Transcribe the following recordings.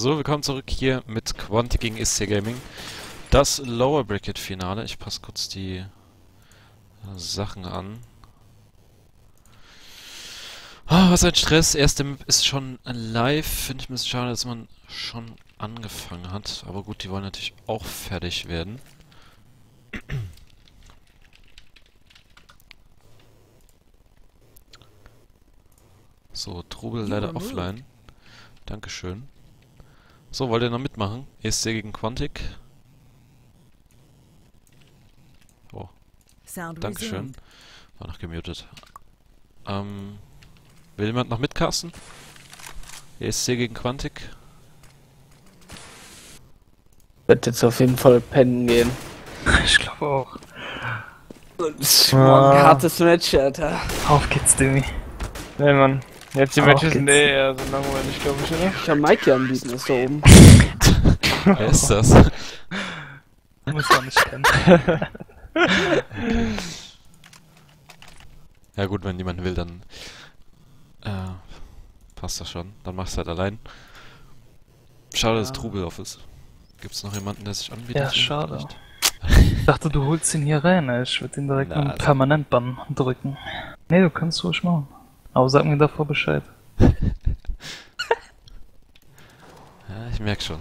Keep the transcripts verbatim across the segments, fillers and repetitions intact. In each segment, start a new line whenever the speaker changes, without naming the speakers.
So, willkommen zurück hier mit Quantic gegen E S C Gaming. Das Lower Bracket Finale. Ich passe kurz die äh, Sachen an. Ah, was ein Stress. Erste Map ist schon live. Finde ich ein bisschen schade, dass man schon angefangen hat. Aber gut, die wollen natürlich auch fertig werden. So, Trubel leider offline. Dankeschön. So, wollt ihr noch mitmachen? E S C gegen Quantic. Oh, Dankeschön. War noch gemutet. Ähm, will jemand noch mitcasten? E S C gegen Quantic.
Wird jetzt auf jeden Fall pennen gehen.
Ich glaube auch.
Das ist morgen ein hartes Match, Alter.
Auf geht's, Demi.
Nee, Mann. Jetzt die
Auf
Matches
geht's.
sind eh eher so langweilig, glaube ich, oder?
Ich kann Mikey anbieten, ist da oben.
Wer ist das?
Muss man nicht kennen.
Ja gut, wenn niemand will, dann äh, passt das schon. Dann machst du halt allein. Schade, dass
Ja.
Trubel auf ist. Gibt's noch jemanden, der sich anbietet?
Ja, schade. Ich dachte, du holst ihn hier rein, ey. Ich würde ihn direkt
Na,
mit
also-
einem Permanent-Bann drücken. Nee, du kannst ruhig machen. Aber sag mir davor Bescheid.
Ja, ich merk schon.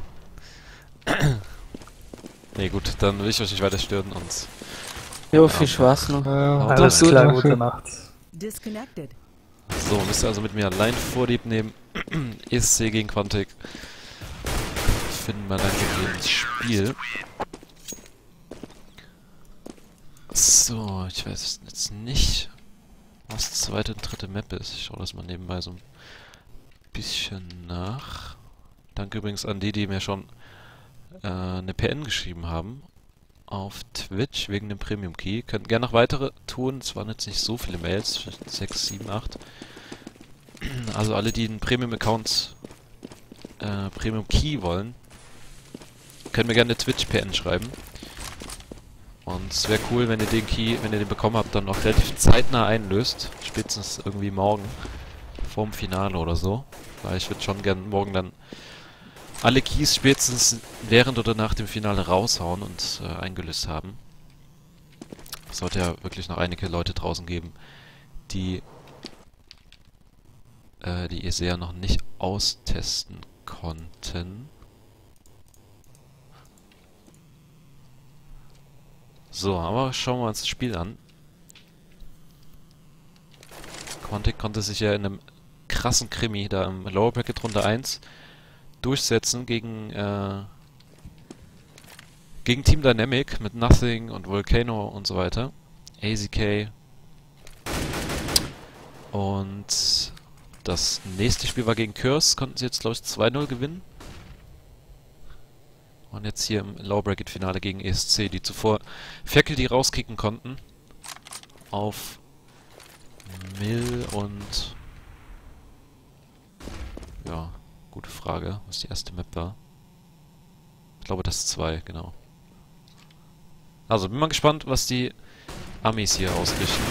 Nee, gut, dann will ich euch nicht weiter stören und...
Jo, viel Spaß noch.
Ja,
Haut
Alles
rein.
klar,
Danke.
gute Nacht.
Disconnected.
So, müsst ihr also mit mir allein Vorlieb nehmen. E S C gegen Quantic. Finden wir dann gegen ins Spiel. So, ich weiß jetzt nicht, was die zweite und dritte Map ist. Ich schaue das mal nebenbei so ein bisschen nach. Danke übrigens an die, die mir schon äh, eine P N geschrieben haben auf Twitch wegen dem Premium Key. Könnt gerne noch weitere tun. Es waren jetzt nicht so viele Mails, vielleicht sechs, sieben, acht. Also alle, die einen Premium Account äh, Premium Key wollen, können mir gerne eine Twitch P N schreiben. Und es wäre cool, wenn ihr den Key, wenn ihr den bekommen habt, dann noch relativ zeitnah einlöst. Spätestens irgendwie morgen. Vorm Finale oder so. Weil ich würde schon gern morgen dann alle Keys spätestens während oder nach dem Finale raushauen und äh, eingelöst haben. Es sollte ja wirklich noch einige Leute draußen geben, die äh, die E S C ja noch nicht austesten konnten. So, aber schauen wir uns das Spiel an. Quantic konnte sich ja in einem krassen Krimi da im Lower Bracket Runde eins durchsetzen gegen äh, gegen Team Dynamic mit Nothing und Volcano und so weiter. A Z K. Und das nächste Spiel war gegen Curse, konnten sie jetzt glaube ich zwei null gewinnen. Und jetzt hier im Lower Bracket Finale gegen E S C, die zuvor Faculty rauskicken konnten. Auf Mill und... Ja, gute Frage, was die erste Map war. Ich glaube, das ist zwei, genau. Also, bin mal gespannt, was die Amis hier ausrichten.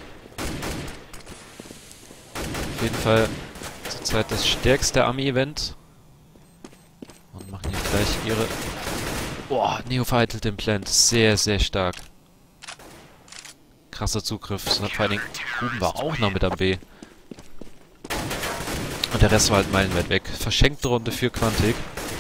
Auf jeden Fall zurzeit das stärkste Ami-Event. Und machen hier gleich ihre... Boah, Neo vereitelt den Plant. Sehr, sehr stark. Krasser Zugriff. Vor allen Dingen, Ruben war auch noch mit am B. Und der Rest war halt meilenweit weg. Verschenkte Runde für Quantic.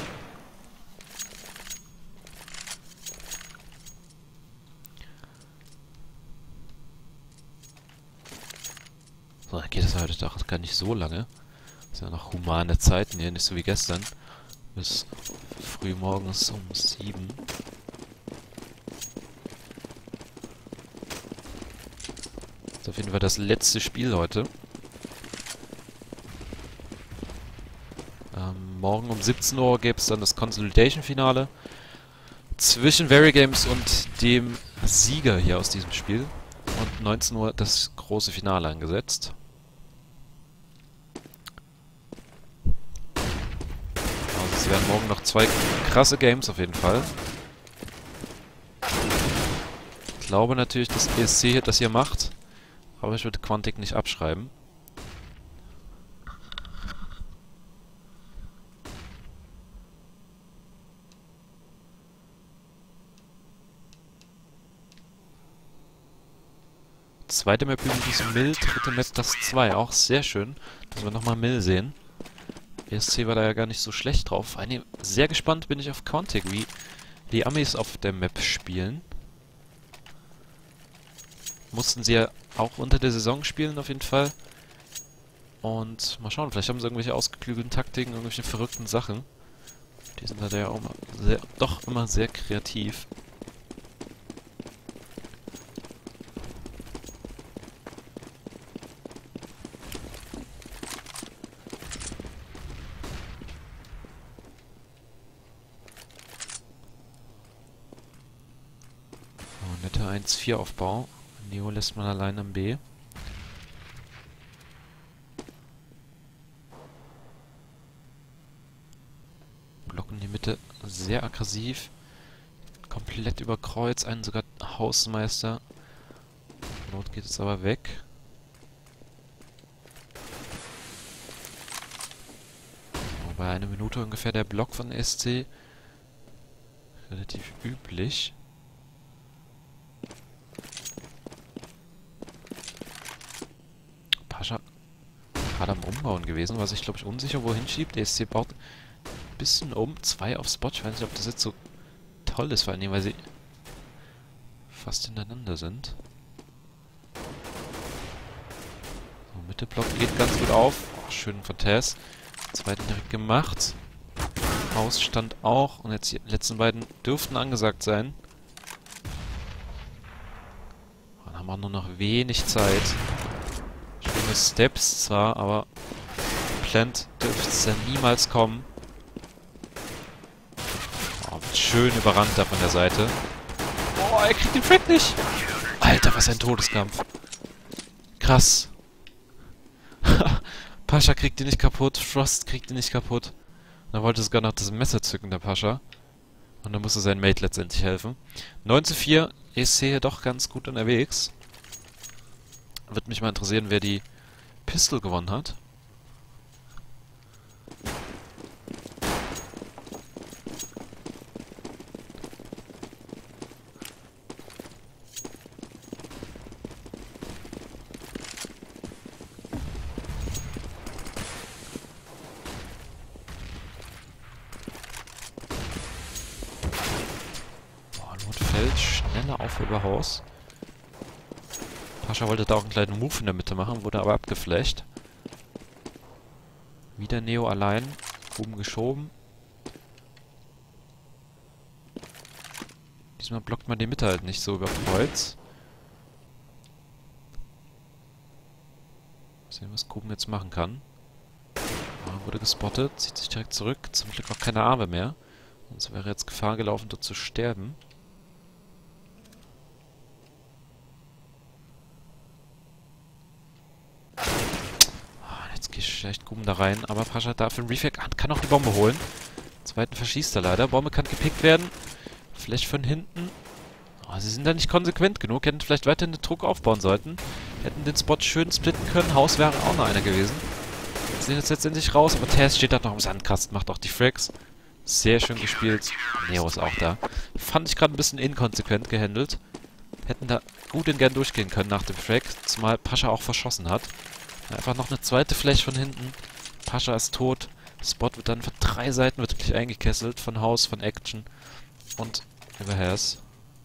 So, dann geht es heute doch gar nicht so lange. Das sind ja noch humane Zeiten hier, nicht so wie gestern. Bis früh morgens um sieben. Das ist auf jeden Fall das letzte Spiel heute. Ähm, morgen um siebzehn Uhr gäbe es dann das Consolidation-Finale zwischen Varigames und dem Sieger hier aus diesem Spiel. Und neunzehn Uhr das große Finale angesetzt. Also es werden morgen noch zwei krasse Games auf jeden Fall. Ich glaube natürlich, dass E S C hier das hier macht. Aber ich würde Quantic nicht abschreiben. Zweite Map übrigens Mill, dritte Map das zwei. Auch sehr schön, dass wir nochmal Mill sehen. E S C war da ja gar nicht so schlecht drauf. Vor allem sehr gespannt bin ich auf Quantic, wie die Amis auf der Map spielen. Mussten sie ja auch unter der Saison spielen auf jeden Fall. Und mal schauen, vielleicht haben sie irgendwelche ausgeklügelten Taktiken, irgendwelche verrückten Sachen. Die sind halt ja auch immer sehr, doch immer sehr kreativ. Oh, netter eins vier Aufbau. Neo lässt man allein am B. Blocken in die Mitte sehr aggressiv. Komplett über Kreuz, einen sogar Hausmeister. Not geht es aber weg. Oh, bei einer Minute ungefähr der Block von S C. Relativ üblich. Pascha gerade am Umbauen gewesen, war sich, glaube ich, unsicher, wohin schiebt. Der S C baut ein bisschen um. Zwei auf Spot. Ich weiß nicht, ob das jetzt so toll ist, vor allem, weil sie fast hintereinander sind. So, Mitteblock geht ganz gut auf. Oh, schön von Tess. Zweiten direkt gemacht. Hausstand auch. Und jetzt die letzten beiden dürften angesagt sein. Dann haben wir nur noch wenig Zeit. Schöne Steps zwar, aber Plant dürfte es ja niemals kommen. Oh, wird schön überrannt da von der Seite. Oh, er kriegt den Frag nicht. Alter, was ein Todeskampf. Krass. Pascha kriegt ihn nicht kaputt, Frost kriegt ihn nicht kaputt. Dann wollte sogar noch das Messer zücken, der Pascha. Und dann musste sein Mate letztendlich helfen. neun zu vier, E S C hier doch ganz gut unterwegs. Würde mich mal interessieren, wer die Pistol gewonnen hat. Boah, Notfeld, schneller Aufhöberhaus. Pascha wollte da auch einen kleinen Move in der Mitte machen, wurde aber abgeflasht. Wieder Neo allein, oben geschoben. Diesmal blockt man die Mitte halt nicht so über Kreuz. Sehen, was Kuben jetzt machen kann. Ah, wurde gespottet, zieht sich direkt zurück. Zum Glück auch keine Arme mehr. Sonst wäre jetzt Gefahr gelaufen, dort zu sterben. Vielleicht Guben da rein, aber Pascha darf im Refake kann auch die Bombe holen. Zweiten verschießt er leider. Bombe kann gepickt werden. Flash von hinten. Oh, sie sind da nicht konsequent genug. Hätten vielleicht weiterhin den Druck aufbauen sollten. Hätten den Spot schön splitten können. Haus wäre auch noch einer gewesen. Sind jetzt letztendlich raus, aber Tess steht da noch im Sandkasten, macht auch die Frags. Sehr schön gespielt. Neo ist auch da. Fand ich gerade ein bisschen inkonsequent gehandelt. Hätten da gut und gern durchgehen können nach dem Frag, zumal Pascha auch verschossen hat. Einfach noch eine zweite Flash von hinten. Pascha ist tot. Spot wird dann von drei Seiten wird wirklich eingekesselt. Von Haus, von Action und über Hairs.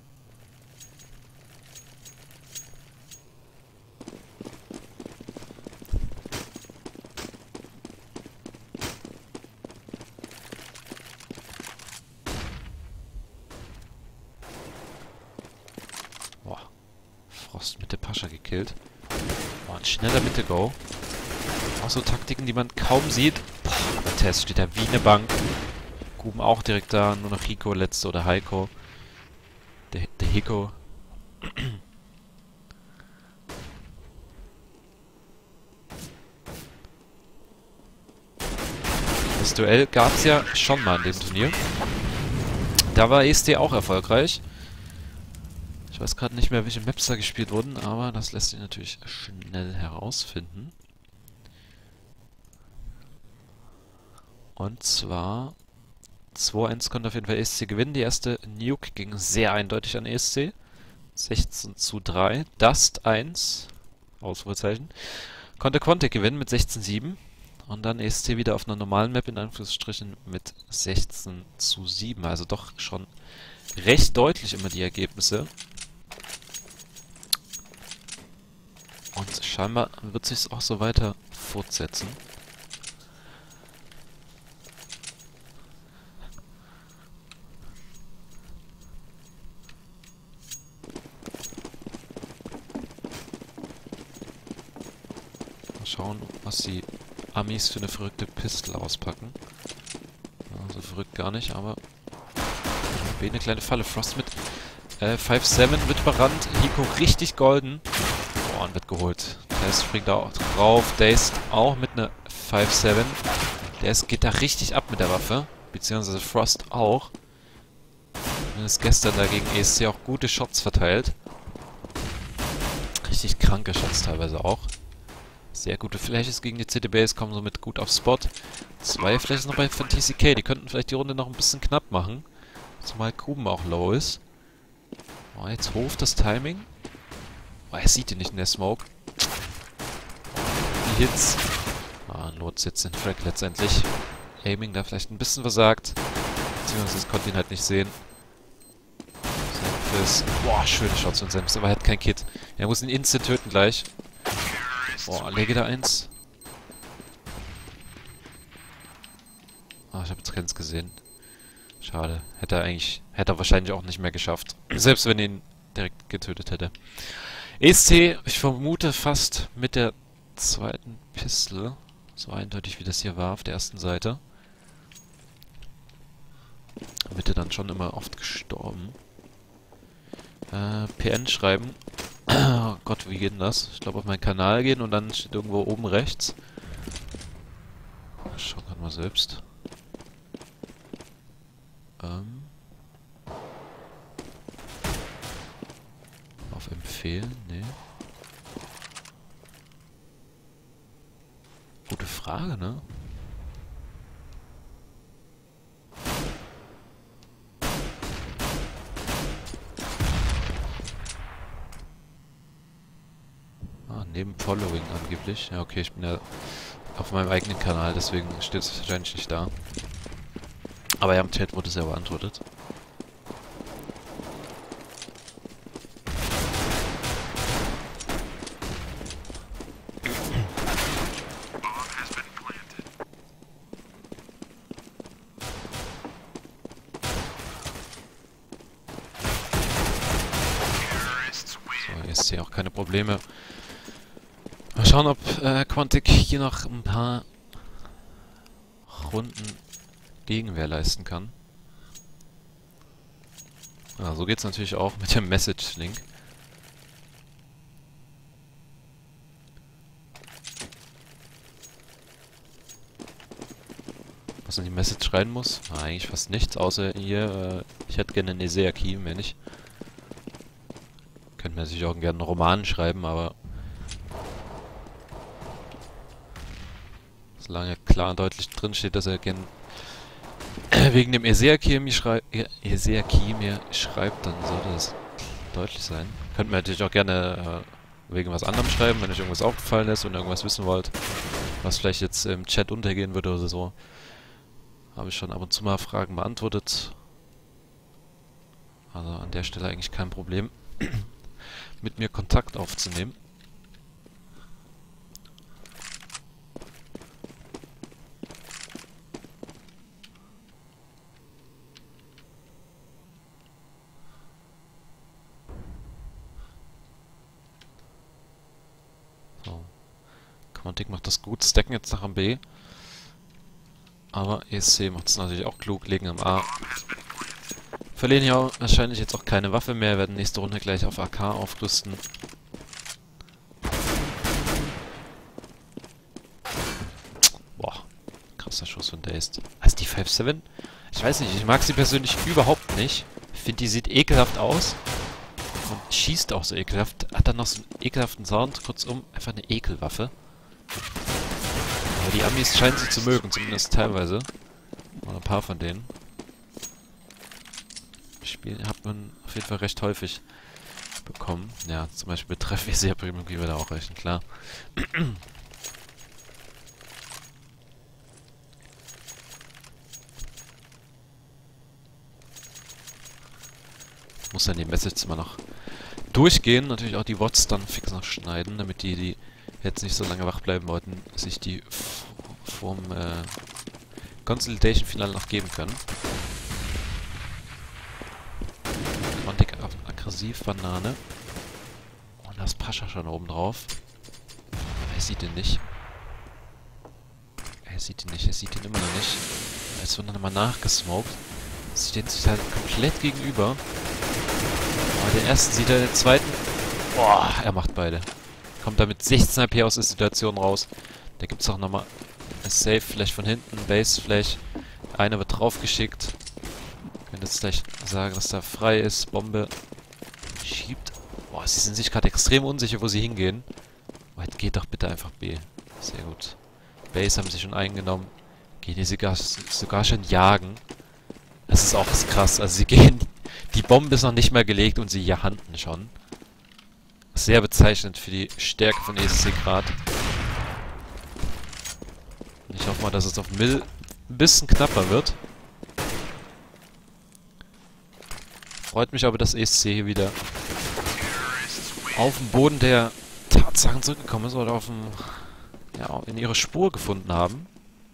Boah. Frost mit der Pascha gekillt. Boah, ein schneller Mitte-Go. Auch so Taktiken, die man kaum sieht. Boah, aber Tess steht da wie eine Bank. Guben auch direkt da. Nur noch Hiko letzte oder Heiko. Der, der Hiko. Das Duell gab es ja schon mal in dem Turnier. Da war E S D auch erfolgreich. Ich weiß gerade nicht mehr, welche Maps da gespielt wurden, aber das lässt sich natürlich schnell herausfinden. Und zwar zwei eins konnte auf jeden Fall E S C gewinnen. Die erste Nuke ging sehr eindeutig an E S C. sechzehn zu drei. Dust eins. Ausrufezeichen. Konnte Quantic gewinnen mit sechzehn zu sieben. Und dann E S C wieder auf einer normalen Map in Anführungsstrichen mit sechzehn zu sieben. Also doch schon recht deutlich immer die Ergebnisse. Und scheinbar wird sich auch so weiter fortsetzen. Mal schauen, was die Amis für eine verrückte Pistole auspacken. Ja, so verrückt gar nicht, aber B eine kleine Falle. Frost mit äh, fünf sieben wird überrannt. Hiko richtig golden. Boah, und wird geholt. Der springt da auch drauf. Dazed auch mit einer fünf sieben. Der ist, geht da richtig ab mit der Waffe. Beziehungsweise Frost auch. Und ist gestern dagegen E S C auch gute Shots verteilt. Richtig kranke Shots teilweise auch. Sehr gute Flashes gegen die C D Bs, kommen somit gut auf Spot. Zwei Flashes noch bei von T C K, die könnten vielleicht die Runde noch ein bisschen knapp machen. Zumal Kuben auch low ist. Oh, jetzt Hof das Timing. Oh, er sieht ihn nicht in der Smoke. Die Hits. Ah, Lots jetzt den Frag letztendlich. Aiming da vielleicht ein bisschen versagt. Beziehungsweise es konnte ihn halt nicht sehen. Semfis. Boah, schöne Shots von Semfis, aber er hat kein Kit. Er muss ihn instant töten gleich. Boah, lege da eins. Ah, ich habe jetzt keins gesehen. Schade. Hätte er eigentlich, hätte er wahrscheinlich auch nicht mehr geschafft. Selbst wenn er ihn direkt getötet hätte. E S C, ich vermute fast mit der zweiten Pistole. So eindeutig wie das hier war auf der ersten Seite. Mitte dann schon immer oft gestorben. Äh, P N schreiben. Oh Gott, wie geht denn das? Ich glaube auf meinen Kanal gehen und dann steht irgendwo oben rechts. Schauen wir mal selbst. Ähm. Auf empfehlen? Nee. Gute Frage, ne? Neben Following angeblich. Ja, okay, ich bin ja auf meinem eigenen Kanal, deswegen steht es wahrscheinlich nicht da. Aber ja, im Chat wurde es ja beantwortet. So, jetzt sehe ich auch keine Probleme. Mal schauen, ob äh, Quantic hier noch ein paar Runden Gegenwehr leisten kann. Ah, so geht's natürlich auch mit dem Message-Link. Was in die Message rein muss? Ah, eigentlich fast nichts, außer hier, äh, ich hätte gerne einen Nesea-Key, mehr nicht. Könnte man natürlich auch gerne einen Roman schreiben, aber solange klar und deutlich drin steht, dass er gern wegen dem Esea-Key mir, schrei Esea-Key mir schreibt, dann sollte das deutlich sein. Könnt mir natürlich auch gerne äh, wegen was anderem schreiben, wenn euch irgendwas aufgefallen ist und irgendwas wissen wollt, was vielleicht jetzt im Chat untergehen würde oder so. Habe ich schon ab und zu mal Fragen beantwortet. Also an der Stelle eigentlich kein Problem, mit mir Kontakt aufzunehmen. Quantic macht das gut, stacken jetzt nach am B. Aber E S C macht es natürlich auch klug, legen am A. Verlieren hier auch wahrscheinlich jetzt auch keine Waffe mehr, werden nächste Runde gleich auf A K aufrüsten. Boah, krasser Schuss von Dazed. Also die fünf sieben? Ich weiß nicht, ich mag sie persönlich überhaupt nicht. Ich finde, die sieht ekelhaft aus. Und schießt auch so ekelhaft. Hat dann noch so einen ekelhaften Sound. Kurzum, einfach eine Ekelwaffe. Aber die Amis scheinen sie zu mögen, zumindest teilweise. Oder ein paar von denen. Spielen hat man auf jeden Fall recht häufig. bekommen. Ja, zum Beispiel Betreff ist ja Premium Key da auch rechnen, klar. Muss dann die Message mal noch durchgehen. Natürlich auch die Wots dann fix noch schneiden, damit die, die jetzt nicht so lange wach bleiben wollten, sich die vom äh, Consolidation-Finale noch geben können. Quantic aggressiv, Banane. Und da ist Pascha schon oben drauf. Er sieht ihn nicht. Er sieht ihn nicht, er sieht ihn immer noch nicht. Jetzt wird er nochmal nachgesmoked. Steht sich halt komplett gegenüber. Aber den ersten sieht er, den zweiten... Boah, er macht beide. Kommt da mit sechzehn H P aus der Situation raus. Da gibt es auch nochmal ein Save, vielleicht von hinten, Base, vielleicht. Einer wird draufgeschickt. Ich kann jetzt gleich sagen, dass da frei ist. Bombe schiebt. Boah, sie sind sich gerade extrem unsicher, wo sie hingehen. Oh, jetzt geht doch bitte einfach B. Sehr gut. Base haben sie schon eingenommen. Gehen die sogar, sogar schon jagen. Das ist auch krass. Also sie gehen... Die Bombe ist noch nicht mal gelegt und sie jahanden schon. Sehr bezeichnend für die Stärke von E S C gerade. Ich hoffe mal, dass es auf Mill ein bisschen knapper wird. Freut mich aber, dass E S C hier wieder auf dem Boden der Tatsachen zurückgekommen ist oder auf dem, ja, in ihre Spur gefunden haben.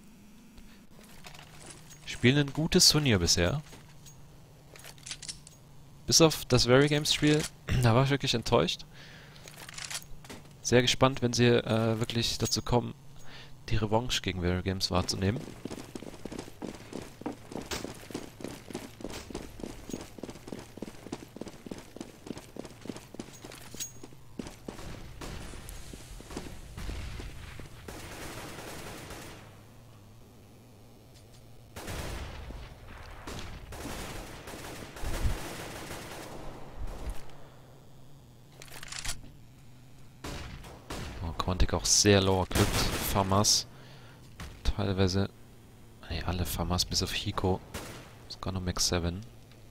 Spielen ein gutes Turnier bisher. Bis auf das Very Games Spiel, da war ich wirklich enttäuscht. Sehr gespannt, wenn sie äh, wirklich dazu kommen, die Revanche gegen Very Games wahrzunehmen. Quantic auch sehr low equipped. Famas. Teilweise. Ne, alle Famas bis auf Hiko. Sogar noch Max sieben.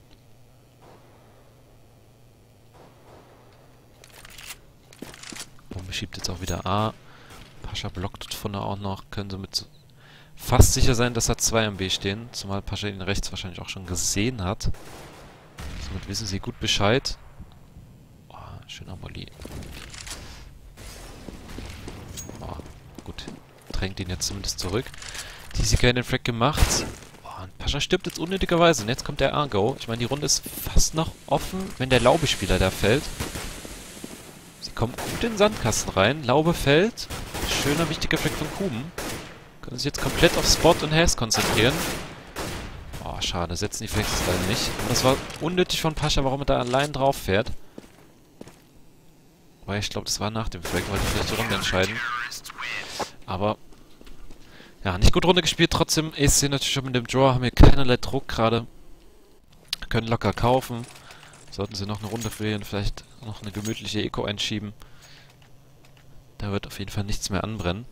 Bombe schiebt jetzt auch wieder A. Pascha blockt von da auch noch. Können somit fast sicher sein, dass da zwei am B stehen. Zumal Pascha ihn rechts wahrscheinlich auch schon gesehen hat. Somit wissen sie gut Bescheid. Oh, schöner Molly. Gut, drängt ihn jetzt zumindest zurück. Die sie keinen Frag gemacht. Oh, und Pascha stirbt jetzt unnötigerweise. Und jetzt kommt der Argo. Ich meine, die Runde ist fast noch offen, wenn der Laube-Spieler da fällt. Sie kommen gut in den Sandkasten rein. Laube fällt. Schöner, wichtiger Frag von Kuben. Können sich jetzt komplett auf Spot und Haze konzentrieren. Oh, schade. Setzen die Flex leider nicht. Aber das war unnötig von Pascha, warum er da allein drauf fährt. Weil ich glaube, das war nach dem Frag, wollte vielleicht die Runde entscheiden. Aber, ja, nicht gut Runde gespielt. Trotzdem, E S C natürlich schon mit dem Draw, haben hier keinerlei Druck gerade. Können locker kaufen. Sollten sie noch eine Runde verlieren, vielleicht noch eine gemütliche Eco einschieben. Da wird auf jeden Fall nichts mehr anbrennen.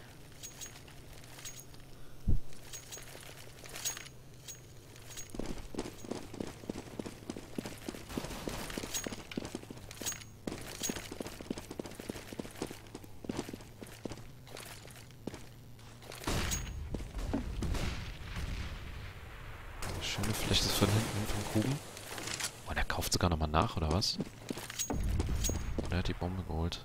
Schöne Fläche von hinten vom Kuben. Oh, der kauft sogar nochmal nach, oder was? Der hat die Bombe geholt.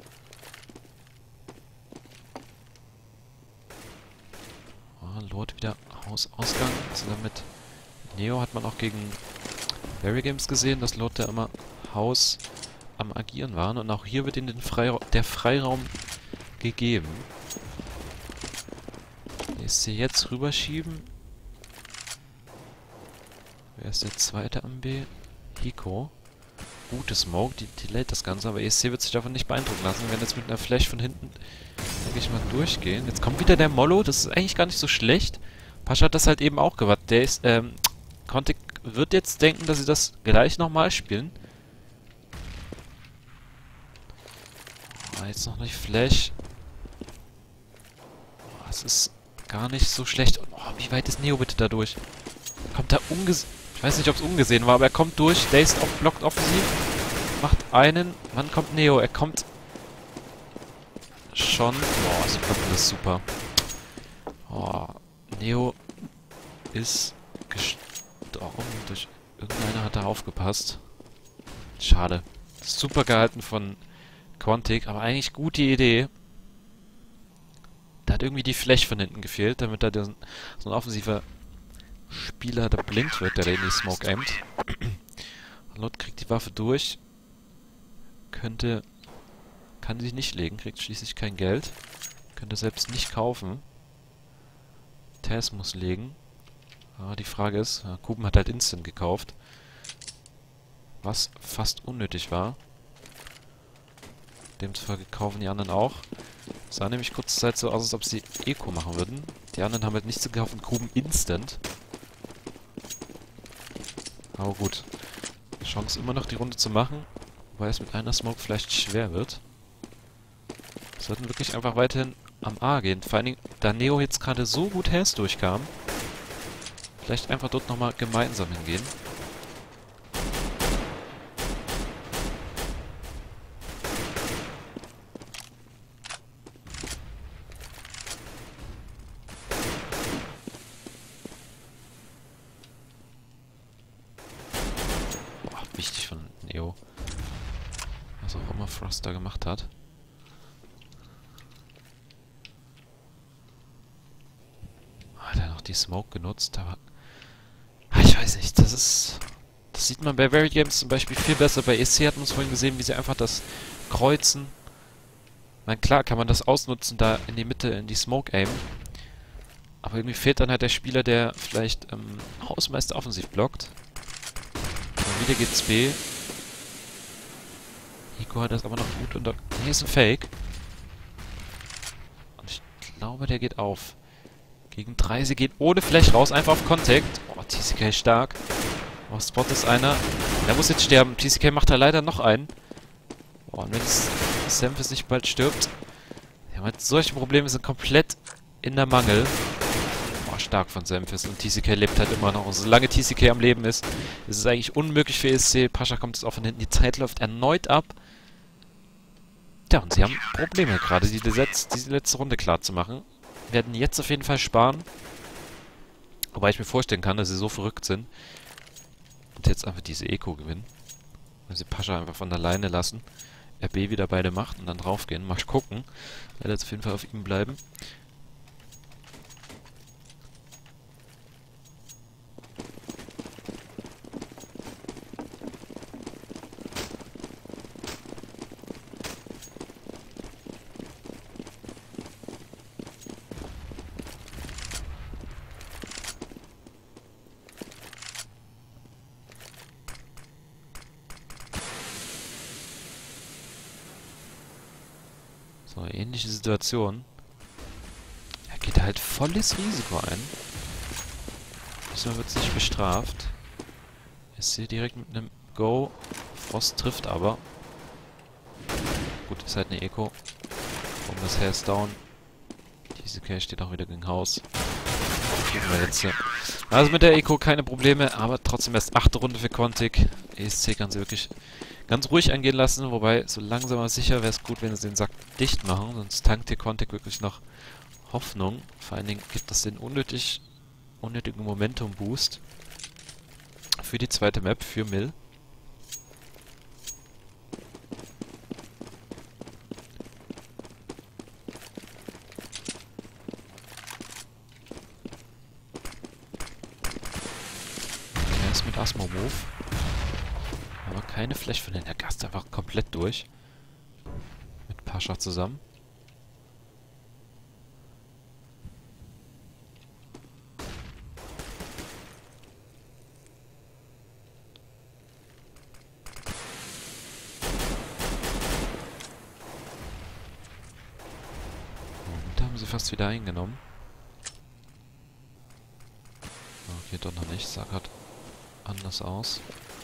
Oh, Lord wieder Hausausgang. Zusammen mit Neo hat man auch gegen Very Games gesehen, dass Lord da immer Haus am Agieren waren. Und auch hier wird ihnen den Freira der Freiraum gegeben. Lässt sie jetzt rüberschieben. Wer ist der zweite am B? Hiko. Gute Smoke, die, die lädt das Ganze, aber E S C wird sich davon nicht beeindrucken lassen. Wir werden jetzt mit einer Flash von hinten, denke ich mal, durchgehen. Jetzt kommt wieder der Mollo, das ist eigentlich gar nicht so schlecht. Pascha hat das halt eben auch gewartet. Der ist, ähm, Quantic wird jetzt denken, dass sie das gleich nochmal spielen. Oh, jetzt noch nicht Flash. Oh, das ist gar nicht so schlecht. Oh, wie weit ist Neo bitte da durch? Kommt da ungesehen. Ich weiß nicht, ob es ungesehen war, aber er kommt durch. Dazed auch blockt offensiv. macht einen. Wann kommt Neo? Er kommt schon. Boah, sie blocken das super. Oh, Neo ist gestorben. Durch irgendeiner hat da aufgepasst. Schade. Super gehalten von Quantic, aber eigentlich gute Idee. Da hat irgendwie die Fläche von hinten gefehlt, damit da der, so ein offensiver Spieler da blind wird, der da in die Smoke aimt. Lot kriegt die Waffe durch. Könnte... Kann sich nicht legen, kriegt schließlich kein Geld. Könnte selbst nicht kaufen. Taz muss legen. Aber die Frage ist, Kuben hat halt Instant gekauft. Was fast unnötig war. Demzufolge kaufen die anderen auch. Sah nämlich kurze Zeit so aus, als ob sie Eco machen würden. Die anderen haben halt nichts gekauft und Kuben Instant. Aber gut. Chance immer noch die Runde zu machen. Wobei es mit einer Smoke vielleicht schwer wird. Wir sollten wirklich einfach weiterhin am A gehen. Vor allen Dingen, da Neo jetzt gerade so gut Hairs durchkam. Vielleicht einfach dort nochmal gemeinsam hingehen. Boah, wichtig von Neo. Was auch immer Frost da gemacht hat. Hat er noch die Smoke genutzt, aber... Ich weiß nicht, das ist... Das sieht man bei Very Games zum Beispiel viel besser. Bei E C hat man es vorhin gesehen, wie sie einfach das kreuzen. Ich meine, klar kann man das ausnutzen, da in die Mitte, in die Smoke aimen. Aber irgendwie fehlt dann halt der Spieler, der vielleicht ähm, Hausmeister offensiv blockt. Und wieder geht's B. Nico hat das aber noch gut unter... Hier ist ein Fake. Und ich glaube, der geht auf. Gegen drei, sie geht ohne Flash raus, einfach auf Contact. Oh, T C K ist stark. Oh, Spot ist einer. Der muss jetzt sterben. T C K macht da leider noch einen. Oh, und wenn Semphis nicht bald stirbt. Ja, mit solchen Problemen sind komplett in der Mangel. Oh, stark von Semphis. Und T C K lebt halt immer noch. Und solange T C K am Leben ist, ist es eigentlich unmöglich für E S C. Pascha kommt jetzt auch von hinten. Die Zeit läuft erneut ab. Ja, und sie haben Probleme gerade, die diese letzte Runde klar zu machen. Werden jetzt auf jeden Fall sparen. Wobei ich mir vorstellen kann, dass sie so verrückt sind. Und jetzt einfach diese Eco gewinnen. Wenn sie Pascha einfach von alleine lassen. R B wieder beide macht und dann draufgehen. Mal gucken. Ich werde jetzt auf jeden Fall auf ihm bleiben. So, ähnliche Situation. Er geht halt volles Risiko ein. Diesmal wird es nicht bestraft. Ich sehe direkt mit einem Go. Frost trifft aber. Gut, ist halt eine Eco. Um das Hair ist down. Diese K steht auch wieder gegen Haus. Kriegen wir jetzt hier. Also mit der Eco keine Probleme, aber trotzdem erst achte Runde für Quantic. E S C kann sie wirklich ganz ruhig angehen lassen, wobei so langsam aber sicher wäre es gut, wenn sie den Sack dicht machen, sonst tankt hier Quantic wirklich noch Hoffnung. Vor allen Dingen gibt das den unnötig, unnötigen Momentum-Boost für die zweite Map, für Mill. Er ist mit Asmo-Move. Aber keine Flash von den. Der Gast einfach komplett durch. Mit Pascha zusammen. Und da haben sie fast wieder eingenommen. Okay, doch noch nicht. Sah grad anders aus.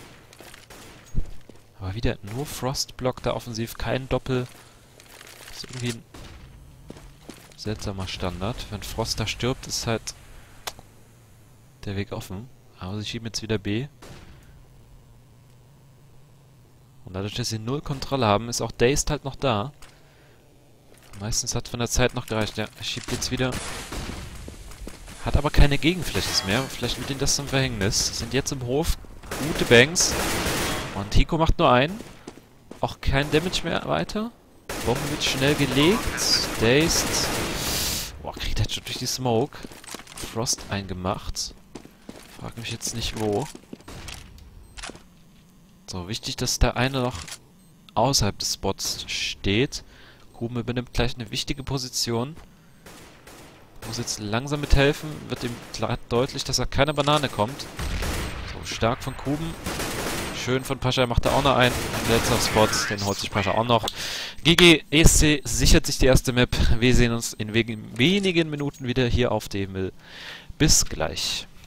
Aber wieder nur Frost-Block da offensiv, kein Doppel. Das ist irgendwie ein seltsamer Standard. Wenn Frost da stirbt, ist halt der Weg offen. Aber sie schieben jetzt wieder B. Und dadurch, dass sie null Kontrolle haben, ist auch Dazed halt noch da. Meistens hat von der Zeit noch gereicht. Ja, er schiebt jetzt wieder. Hat aber keine Gegenfläche mehr. Vielleicht wird ihm das zum Verhängnis. Sind jetzt im Hof. Gute Bangs. Und Hiko macht nur einen. Auch kein Damage mehr weiter. Bombe wird schnell gelegt. Dazed. Boah, kriegt er schon durch die Smoke. Frost eingemacht. Frag mich jetzt nicht wo. So, wichtig, dass der eine noch außerhalb des Spots steht. Kuben übernimmt gleich eine wichtige Position. Muss jetzt langsam mithelfen. Wird ihm klar deutlich, dass er keine Banane kommt. So, stark von Kuben. Schön von Pascha, macht er auch noch einen. Letzter Spot, den holt sich Pascha auch noch. G G E S C sichert sich die erste Map. Wir sehen uns in wenigen Minuten wieder hier auf dem Himmel. Bis gleich.